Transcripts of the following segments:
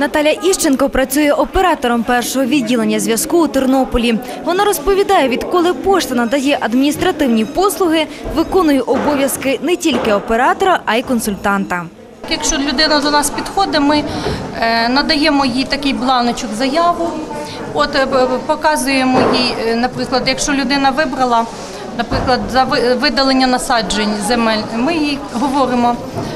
Наталя Іщенко працює оператором першого відділення зв'язку у Тернополі. Вона розповідає, відколи пошта надає адміністративні послуги, виконує обов'язки не тільки оператора, а й консультанта. Якщо людина до нас підходить, ми надаємо їй такий бланочок заяву, показуємо їй, наприклад, якщо людина вибрала, наприклад, за видалення насаджень земель, ми їй говоримо,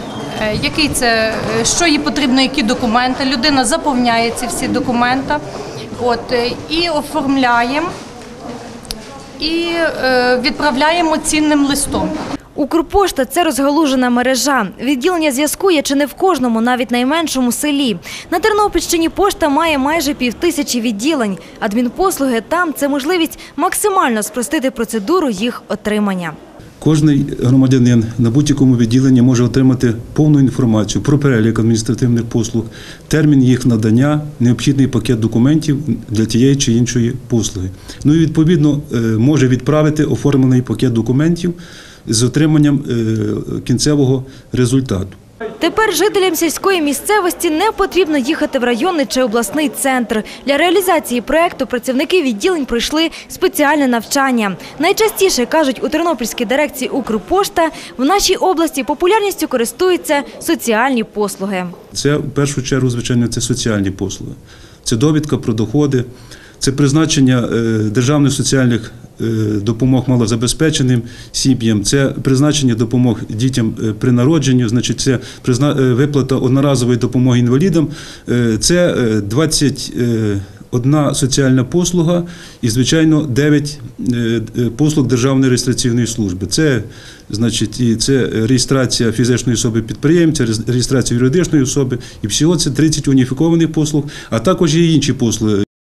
що їй потрібно, які документи. Людина заповняє ці всі документи і оформляємо, і відправляємо цінним листом. Укрпошта – це розгалужена мережа. Відділення зв'язку є чи не в кожному, навіть найменшому селі. На Тернопільщині пошта має майже 5000 відділень. Адмінпослуги там – це можливість максимально спростити процедуру їх отримання. Кожний громадянин на будь-якому відділенні може отримати повну інформацію про перелік адміністративних послуг, термін їх надання, необхідний пакет документів для тієї чи іншої послуги. Ну і відповідно може відправити оформлений пакет документів з отриманням кінцевого результату. Тепер жителям сільської місцевості не потрібно їхати в районний чи обласний центр. Для реалізації проєкту працівники відділень пройшли спеціальне навчання. Найчастіше, кажуть у Тернопільській дирекції Укрпошта, в нашій області популярністю користуються соціальні послуги. Це в першу чергу, звичайно, це соціальні послуги. Це довідка про доходи, це призначення державних соціальних допомог малозабезпеченим сім'ям, це призначення допомог дітям при народженні, значить, це виплата одноразової допомоги інвалідам, це 21 соціальна послуга і, звичайно, 9 послуг Державної реєстраційної служби. Це, значить, це реєстрація фізичної особи-підприємця, реєстрація юридичної особи, і всього це 30 уніфікованих послуг, а також є інші послуги.